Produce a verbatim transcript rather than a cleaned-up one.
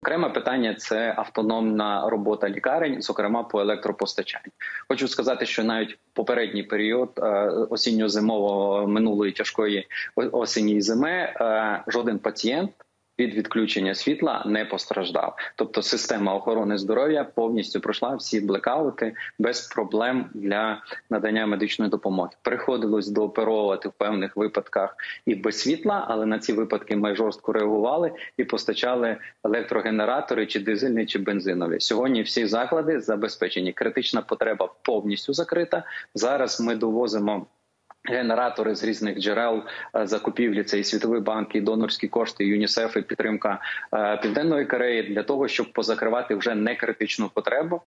Окреме питання – це автономна робота лікарень, зокрема по електропостачанню. Хочу сказати, що навіть в попередній період осінньо-зимового минулої тяжкої осені і зими жоден пацієнт від відключення світла не постраждав. Тобто система охорони здоров'я повністю пройшла всі блекаути без проблем для надання медичної допомоги. Приходилось дооперовувати в певних випадках і без світла, але на ці випадки ми жорстко реагували і постачали електрогенератори чи дизельні, чи бензинові. Сьогодні всі заклади забезпечені. Критична потреба повністю закрита. Зараз ми довозимо генератори з різних джерел закупівлі, це і Світовий банк, і донорські кошти, і ЮНІСЕФ, і підтримка Південної Кореї для того, щоб позакривати вже некритичну потребу.